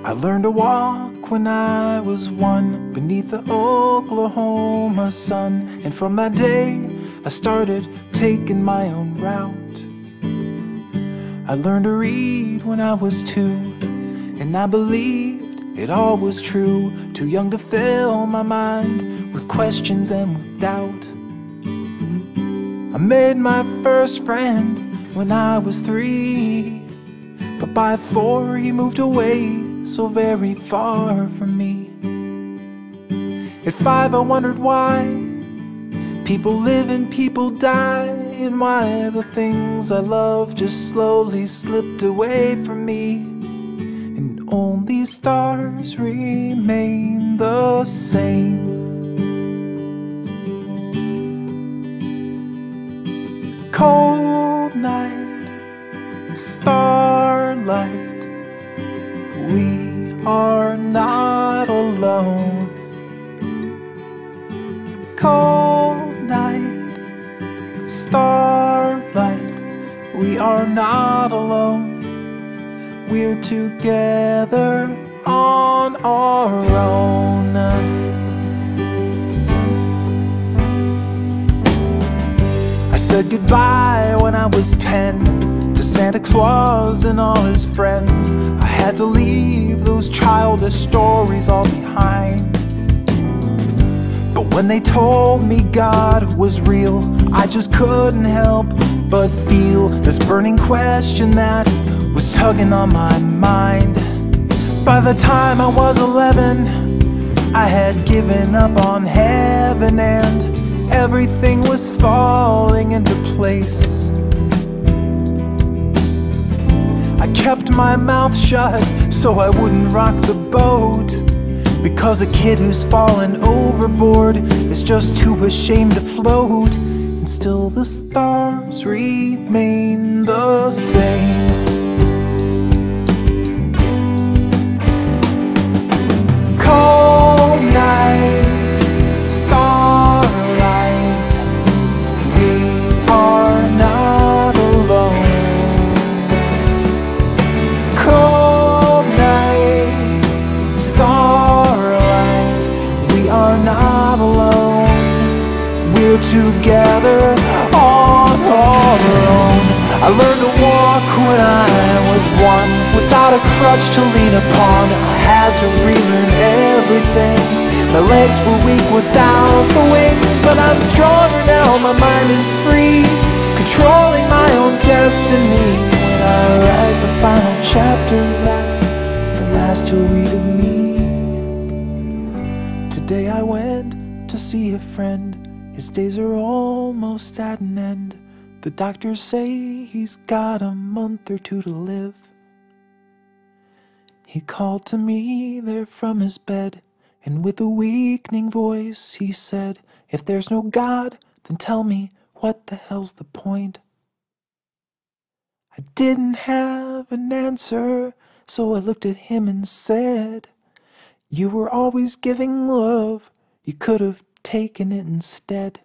I learned to walk when I was 1 beneath the Oklahoma sun. And from that day I started taking my own route. I learned to read when I was 2, and I believed it all was true. Too young to fill my mind with questions and with doubt. I made my first friend when I was 3, but by 4 he moved away so very far from me. At 5 I wondered why people live and people die, and why the things I love just slowly slipped away from me, and only stars remain the same. Cold night, starlight, we are not alone. Cold night, starlight, we are not alone. We're together on our own. I said goodbye when I was 10 to Santa Claus and all his friends. I had to leave those childish stories all behind. But when they told me God was real, I just couldn't help but feel this burning question that was tugging on my mind. By the time I was 11, I had given up on heaven, and everything was falling into place. I kept my mouth shut so I wouldn't rock the boat, because a kid who's fallen overboard is just too ashamed to float. And still the stars remain the same. Cold night, starlight, we are not alone. Cold night, starlight, we are not alone. We're together on our own. I learned to walk when I was 1, without a crutch to lean upon. I had to relearn everything. My legs were weak without the wings, but I'm stronger now, my mind is free, controlling my own destiny. When I write the final chapter, that's the last you'll read of me. Today I went to see a friend. His days are almost at an end. The doctors say he's got a month or 2 to live. He called to me there from his bed, and with a weakening voice he said, "If there's no God, then tell me, what the hell's the point?" I didn't have an answer, so I looked at him and said, "You were always giving love, you could have taken it instead."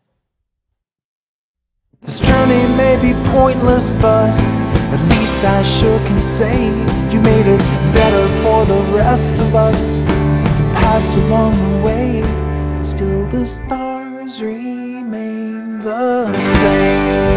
This journey may be pointless, but at least I sure can say you made it better for the rest of us. You passed along the way, and still the stars remain the same.